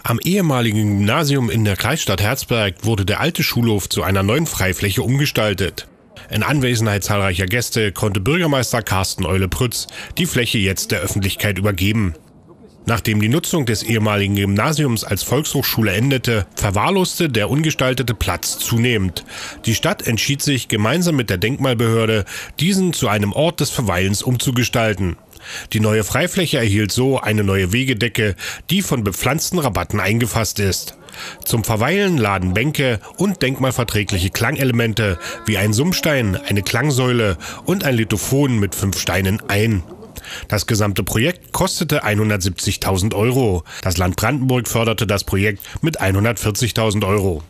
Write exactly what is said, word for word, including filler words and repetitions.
Am ehemaligen Gymnasium in der Kreisstadt Herzberg wurde der alte Schulhof zu einer neuen Freifläche umgestaltet. In Anwesenheit zahlreicher Gäste konnte Bürgermeister Carsten Eule-Prütz die Fläche jetzt der Öffentlichkeit übergeben. Nachdem die Nutzung des ehemaligen Gymnasiums als Volkshochschule endete, verwahrloste der ungestaltete Platz zunehmend. Die Stadt entschied sich, gemeinsam mit der Denkmalbehörde, diesen zu einem Ort des Verweilens umzugestalten. Die neue Freifläche erhielt so eine neue Wegedecke, die von bepflanzten Rabatten eingefasst ist. Zum Verweilen laden Bänke und denkmalverträgliche Klangelemente wie ein Summstein, eine Klangsäule und ein Lithophon mit fünf Steinen ein. Das gesamte Projekt kostete hundertsiebzigtausend Euro. Das Land Brandenburg förderte das Projekt mit hundertvierzigtausend Euro.